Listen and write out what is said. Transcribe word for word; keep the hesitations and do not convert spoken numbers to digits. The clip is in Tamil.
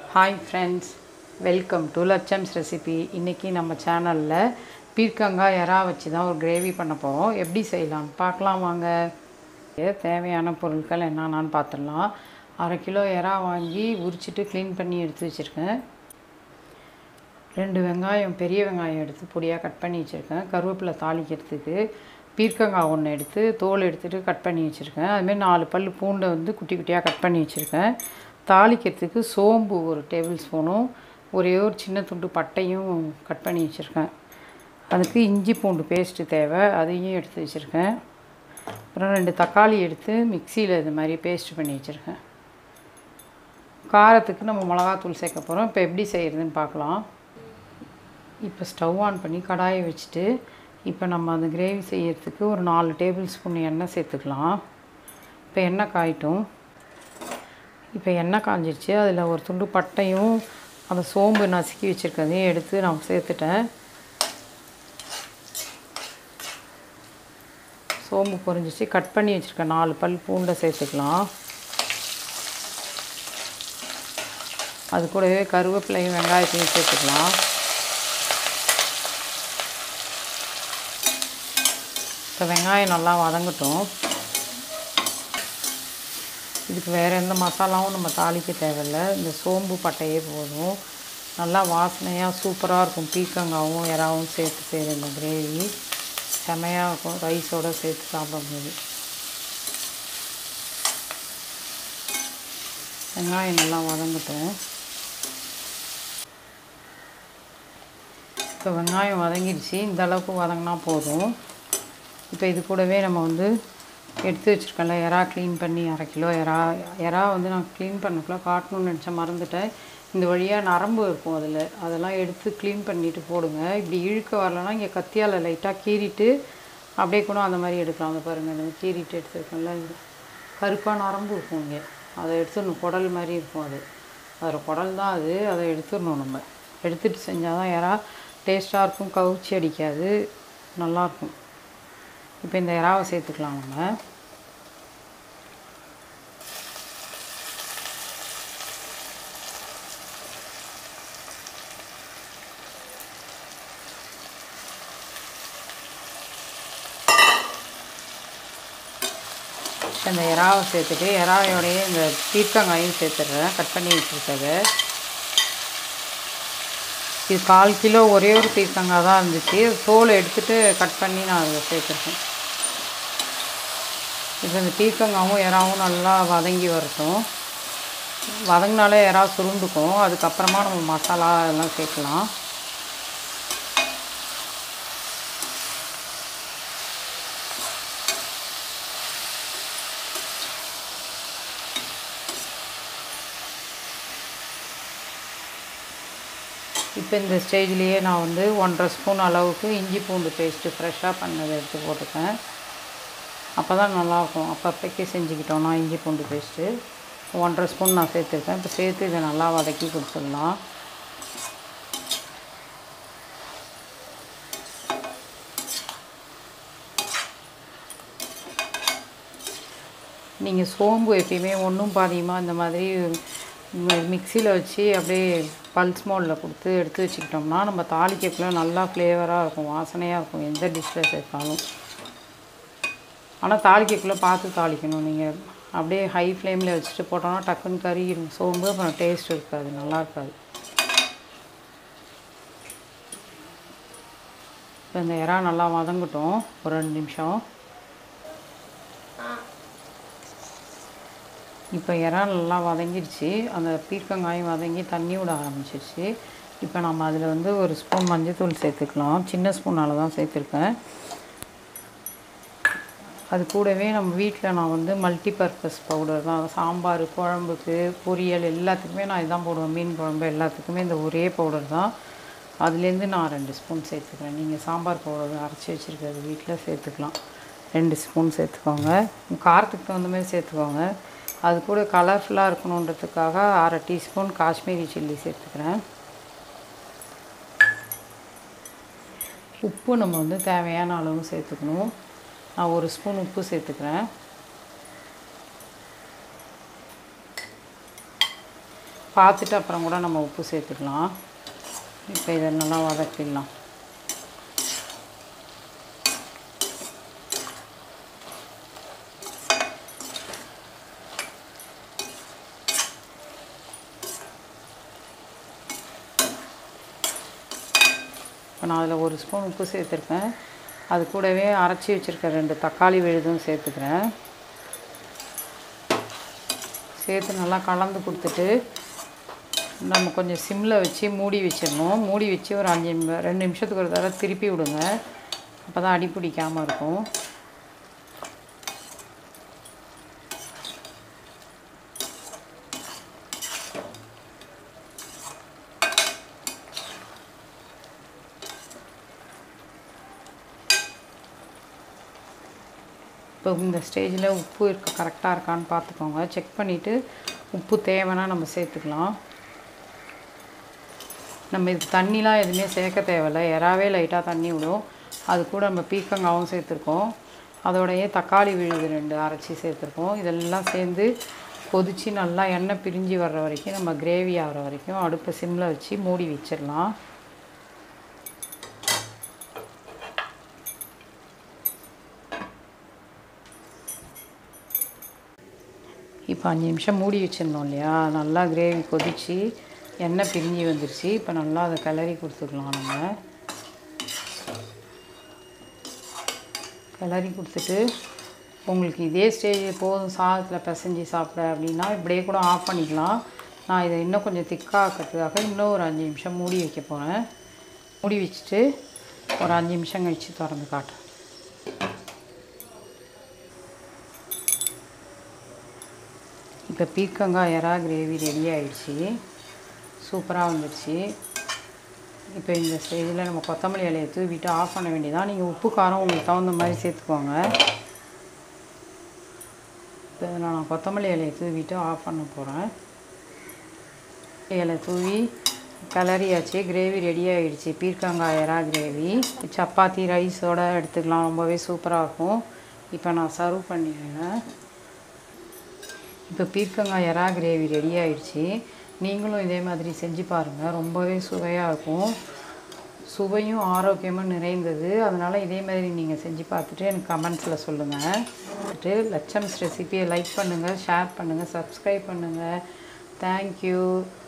Hi friends, welcome to Lachams recipe. இன்னைக்கு நம்ம சேனல்ல பீர்க்கங்காய் எறா வச்சு தான் ஒரு கிரேவி பண்ண போறோம். எப்படி செய்யலாம் பார்க்கலாம் வாங்க. தேவையான பொருட்கள் என்னென்னன்னு பார்த்துடலாம். அரை கிலோ எறா வாங்கி உரிச்சிட்டு க்ளீன் பண்ணி எடுத்து வச்சிருக்கேன். ரெண்டு வெங்காயம் பெரிய வெங்காயம் எடுத்து பொடியாக கட் பண்ணி வச்சுருக்கேன். கருவேப்பிலை தாளிக்கிறதுக்கு பீர்க்கங்காய் ஒன்று எடுத்து தோல் எடுத்துகிட்டு கட் பண்ணி வச்சுருக்கேன். அதுமாரி நாலு பல் பூண்டை வந்து குட்டி குட்டியாக கட் பண்ணி வச்சுருக்கேன். தாளிக்கிறதுக்கு சோம்பு ஒரு டேபிள் ஸ்பூனும் ஒரே ஒரு சின்ன துண்டு பட்டையும் கட் பண்ணி வச்சுருக்கேன். அதுக்கு இஞ்சி பூண்டு பேஸ்ட்டு தேவை, அதையும் எடுத்து வச்சுருக்கேன். அப்புறம் ரெண்டு தக்காளி எடுத்து மிக்சியில் இது மாதிரி பேஸ்ட் பண்ணி வச்சுருக்கேன். காரத்துக்கு நம்ம மிளகாத்தூள் சேர்க்க போகிறோம். இப்போ எப்படி செய்கிறதுன்னு பார்க்கலாம். இப்போ ஸ்டவ் ஆன் பண்ணி கடாயை வச்சுட்டு இப்போ நம்ம அந்த கிரேவி செய்யறதுக்கு ஒரு நாலு டேபிள் ஸ்பூன் எண்ணெய் சேர்த்துக்கலாம். இப்போ எண்ணெய் காயட்டும். இப்போ எண்ணெய் காஞ்சிடுச்சு. அதில் ஒரு துண்டு பட்டையும் அந்த சோம்பு நசுக்கி வச்சுருக்கதையும் எடுத்து நான் சேர்த்துட்டேன். சோம்பு பொரிஞ்சிச்சு. கட் பண்ணி வச்சுருக்கேன் நாலு பல் பூண்டை சேர்த்துக்கலாம். அது கூடவே கருவேப்பிலையும் வெங்காயத்தையும் சேர்த்துக்கலாம். இப்போ வெங்காயம் நல்லா வதங்கட்டும். இதுக்கு வேறு எந்த மசாலாவும் நம்ம தாளிக்க தேவையில்லை. இந்த சோம்பு பட்டையே போதும். நல்லா வாசனையாக சூப்பராக இருக்கும். பீர்க்கங்காவும் எறாவும் சேர்த்து செய்கிற இந்த கிரேவி செமையாக இருக்கும். ரைஸோடு சேர்த்து சாப்பிடும்போது வெங்காயம் நல்லா வதங்கட்டும். இப்போ வெங்காயம் வதங்கிடுச்சு. இந்த அளவுக்கு வதங்கினா போதும். இப்போ இது கூடவே நம்ம வந்து எடுத்து வச்சுருக்கேன்ல எறா க்ளீன் பண்ணி அரை கிலோ எறா எறா வந்து நான் க்ளீன் பண்ணக்குள்ள காட்டணும்னு நினச்சேன், மறந்துட்டேன். இந்த வழியாக நரம்பு இருக்கும் அதில், அதெல்லாம் எடுத்து க்ளீன் பண்ணிவிட்டு போடுங்க. இப்படி இழுக்க வரலன்னா இங்கே கத்தியால் லைட்டாக கீறிட்டு அப்படியே கூட அந்த மாதிரி எடுக்கலாம். அதை பாருங்கள், இந்த கீறிட்டு எடுத்துருக்கோம்ல, கருப்பாக நரம்பு இருக்கும் இங்கே, அதை எடுத்துடணும். குடல் மாதிரி இருக்கும் அது, அதில் குடல் தான் அது. அதை எடுத்துடணும். நம்ம எடுத்துகிட்டு செஞ்சால் தான் எறா டேஸ்ட்டாக இருக்கும், கவுச்சி அடிக்காது, நல்லாயிருக்கும். இப்போ இந்த எறாவை சேர்த்துக்கலாம் நம்ம. இந்த எறாவை சேர்த்துட்டு எறாயோடையே இந்த பீர்க்கங்காயும் சேர்த்துடுறேன், கட் பண்ணி வச்சுருக்கது. இது கால் கிலோ ஒரே ஒரு பீர்க்கங்காய் தான் இருந்துச்சு. தோலை எடுத்துகிட்டு கட் பண்ணி நான் அதை சேர்த்துருக்கேன். இப்போ இந்த பீர்க்கங்காவும் எறாவும் நல்லா வதங்கி வரட்டும். வதங்கினாலே எறா சுருண்டுக்கும். அதுக்கப்புறமா நம்ம மசாலா எல்லாம் சேர்க்கலாம். இப்போ இந்த ஸ்டேஜ்லேயே நான் வந்து ஒன்றரை ஸ்பூன் அளவுக்கு இஞ்சி பூண்டு பேஸ்ட்டு ஃப்ரெஷ்ஷாக பண்ணதை எடுத்து போட்டுப்பேன். அப்போ தான் நல்லாயிருக்கும். அப்பப்போக்கே செஞ்சுக்கிட்டோன்னா இஞ்சி பூண்டு பேஸ்ட்டு ஒன்றரை ஸ்பூன் நான் சேர்த்துருக்கேன். இப்போ சேர்த்து இதை நல்லா வதக்கி கொடுத்துடலாம். நீங்கள் சோம்பு எப்பயுமே ஒன்றும் பாதியமாக இந்த மாதிரி மிக்சியில் வச்சு அப்படியே பல்ஸ் மோடில் கொடுத்து எடுத்து வச்சுக்கிட்டோம்னா நம்ம தாளிக்கக்குள்ள நல்லா ஃப்ளேவராக இருக்கும், வாசனையாக இருக்கும் எந்த டிஷ்ஷில் சேர்த்தாலும். ஆனால் தாளிக்கக்குள்ளே பார்த்து தாளிக்கணும். நீங்கள் அப்படியே ஹை ஃப்ளேமில் வச்சுட்டு போட்டோன்னா டக்குன்னு கறிடும் சோம்பு, அப்புறம் டேஸ்ட் இருக்காது, நல்லா இருக்காது. இப்போ இந்த எறா நல்லா வதங்கட்டும் ஒரு ரெண்டு நிமிஷம். இப்போ எறா நல்லா வதங்கிடுச்சு. அந்த பீர்க்கங்காயும் வதங்கி தண்ணி விட ஆரம்பிச்சிருச்சு. இப்போ நம்ம அதில் வந்து ஒரு ஸ்பூன் மஞ்சள்தூள் சேர்த்துக்கலாம். சின்ன ஸ்பூனால் தான் சேர்த்துருக்கேன். அது கூடவே நம்ம வீட்டில் நான் வந்து மல்டி பர்பஸ் பவுடர் தான், சாம்பார், குழம்புக்கு, பொரியல் எல்லாத்துக்குமே நான் இதுதான் போடுவேன். மீன் குழம்பு எல்லாத்துக்குமே இந்த ஒரே பவுடர் தான். அதுலேருந்து நான் ரெண்டு ஸ்பூன் சேர்த்துக்கிறேன். நீங்கள் சாம்பார் பவுடர் அரைச்சி வச்சுருக்கிறது வீட்டில் சேர்த்துக்கலாம். ரெண்டு ஸ்பூன் சேர்த்துக்கோங்க. காரத்துக்கு தகுந்த மாதிரி சேர்த்துக்கோங்க. அது கூட கலர்ஃபுல்லாக இருக்கணுன்றதுக்காக அரை டீஸ்பூன் காஷ்மீரி சில்லி சேர்த்துக்கிறேன். உப்பு நம்ம வந்து தேவையான அளவு சேர்த்துக்கணும். நான் ஒரு ஸ்பூன் உப்பு சேர்த்துக்கிறேன். பார்த்துட்டு அப்புறம் கூட நம்ம உப்பு சேர்த்துக்கலாம். இப்போ இதை நல்லா வதக்கிடலாம். இப்போ நான் அதில் ஒரு ஸ்பூன் உப்பு சேர்த்துருக்கேன். அது கூடவே அரைச்சி வச்சுருக்க ரெண்டு தக்காளி விழுதும் சேர்த்துக்கிறேன். சேர்த்து நல்லா கலந்து கொடுத்துட்டு நம்ம கொஞ்சம் சிம்மில் வச்சு மூடி வச்சிடணும். மூடி வச்சு ஒரு அஞ்சு நிமிஷம் ரெண்டு நிமிஷத்துக்கு ஒரு தடவை திருப்பி விடுங்க. அப்போ தான் அடி பிடிக்காமல் இருக்கும். இப்போ இந்த ஸ்டேஜில் உப்பு இருக்க கரெக்டாக இருக்கான்னு பார்த்துக்கோங்க. செக் பண்ணிவிட்டு உப்பு தேவைன்னா நம்ம சேர்த்துக்கலாம். நம்ம இது தண்ணிலாம் எதுவுமே சேர்க்க தேவையில்லை. எறாவே லைட்டாக தண்ணி விடும். அது கூட நம்ம பீர்க்கங்காவும் சேர்த்துருக்கோம். அதோடையே தக்காளி விழுது ரெண்டு அரைச்சி சேர்த்துருக்கோம். இதெல்லாம் சேர்ந்து கொதித்து நல்லா எண்ணெய் பிரிஞ்சு வர்ற வரைக்கும் நம்ம கிரேவி ஆகிற வரைக்கும் அடுப்பை சிம்மில் வச்சு மூடி வச்சிடலாம். இப்போ அஞ்சு நிமிஷம் மூடி வச்சுருந்தோம் இல்லையா, நல்லா கிரேவி கொதித்து எண்ணெய் பிரிஞ்சு வந்துடுச்சு. இப்போ நல்லா அதை கிளறி கொடுத்துக்கலாம். நம்ம கிளறி கொடுத்துட்டு உங்களுக்கு இதே ஸ்டேஜ் போதும் சாதத்தில் பிசைஞ்சு சாப்பிட அப்படின்னா இப்படியே கூட ஆஃப் பண்ணிக்கலாம். நான் இதை இன்னும் கொஞ்சம் திக்காக்கிறதுக்காக இன்னும் ஒரு அஞ்சு நிமிஷம் மூடி வைக்க போகிறேன். மூடி வச்சுட்டு ஒரு அஞ்சு நிமிஷம் கழித்து திறந்து காட்டுறேன். இப்போ பீர்க்கங்காய் எறா கிரேவி ரெடி ஆகிடுச்சி. சூப்பராக வந்துடுச்சு. இப்போ இந்த ஸ்டேஜில் நம்ம கொத்தமல்லி இலையை தூவிட்டு ஆஃப் பண்ண வேண்டியதான். நீங்கள் உப்பு காரம் உங்களுக்கு தகுந்த மாதிரி சேர்த்துக்கோங்க. இப்போ நான் கொத்தமல்லி இலையை தூவிட்டு ஆஃப் பண்ண போகிறேன். இலை தூவி கிளறியாச்சு. கிரேவி ரெடி ஆகிடுச்சு. பீர்க்கங்காய் எறா கிரேவி சப்பாத்தி ரைஸோடு எடுத்துக்கலாம். ரொம்பவே சூப்பராக இருக்கும். இப்போ நான் சர்வ் பண்ணிடுறேன். இப்போ பீர்க்கங்காய் எறா கிரேவி ரெடி ஆகிடுச்சு. நீங்களும் இதே மாதிரி செஞ்சு பாருங்கள். ரொம்பவே சுவையாக இருக்கும். சுவையும் ஆரோக்கியமும் நிறைந்தது. அதனால் இதே மாதிரி நீங்கள் செஞ்சு பார்த்துட்டு எனக்கு கமெண்ட்ஸில் சொல்லுங்கள். லட்சம்ஸ் ரெசிபியை லைக் பண்ணுங்கள், ஷேர் பண்ணுங்கள், சப்ஸ்கிரைப் பண்ணுங்கள். தேங்க்யூ.